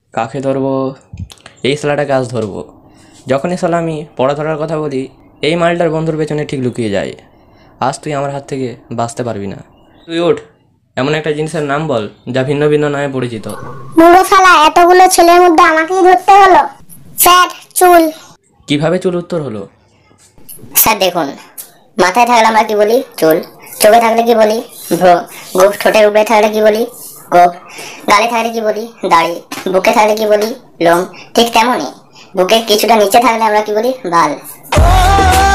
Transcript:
কাকে ধরবো? এই শালাটাকে আজ ধরবো। যখনই শালা আমি পড়া ধরার কথা বলি, এই মালটার বন্ধুর পেছনে ঠিক লুকিয়ে যায়। আজ তুই আমার হাত থেকে বাঁচতে পারবি না। তুই ওঠ, এমন একটা জিনিসের নাম বল যা ভিন্ন ভিন্ন নামে পরিচিত। বুড়ো শালা, এতগুলো ছেলের মধ্যে আমাকেই ধরতে হলো। স্যার, চুল। কিভাবে চুল উত্তর হলো? স্যার দেখুন, মাথায় থাকলে আমরা কি বলি? চুল। চোখে থাকলে কি বলি? ভ্রু। গোঁফ। ঠোঁটের উপরে থাকলে কি বলি? গোঁফ। গালে থাকলে কি বলি? দাড়ি। বুকে থাকলে কি বলি? লোম। ঠিক তেমনই বুকের কিছুটা নিচে থাকলে আমরা কি বলি? বাল।